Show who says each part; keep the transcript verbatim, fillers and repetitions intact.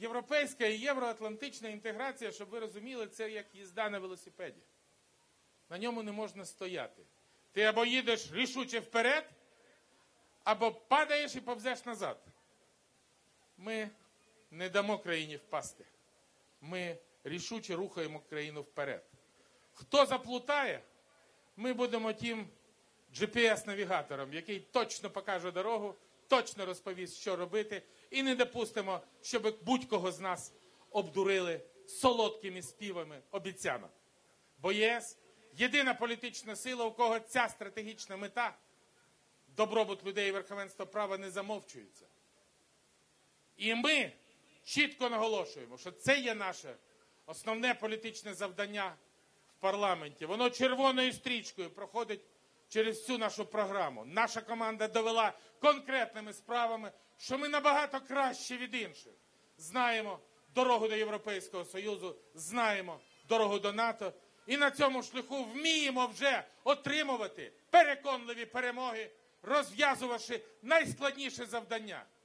Speaker 1: європейська і євроатлантична інтеграція, щоб ви розуміли, це як їзда на велосипеді. На ньому не можна стояти. Ти або їдеш рішуче вперед, або падаєш і повзеш назад. Ми не дамо країні впасти. Ми рішуче рухаємо країну вперед. Хто заплутає, ми будемо тим джі пі ес-навігатором, який точно покаже дорогу, точно розповість, що робити, і не допустимо, щоб будь-кого з нас обдурили солодкими співами обіцянок. Бо ЄС – єдина політична сила, у кого ця стратегічна мета – добробут людей і верховенство права не замовчується. І ми чітко наголошуємо, що це є наше основне політичне завдання в парламенті. Воно червоною стрічкою проходить через всю нашу програму. Наша команда довела конкретними справами, що ми набагато краще від інших знаємо дорогу до Європейського Союзу, знаємо дорогу до НАТО. І на цьому шляху вміємо вже отримувати переконливі перемоги, розв'язувавши найскладніші завдання.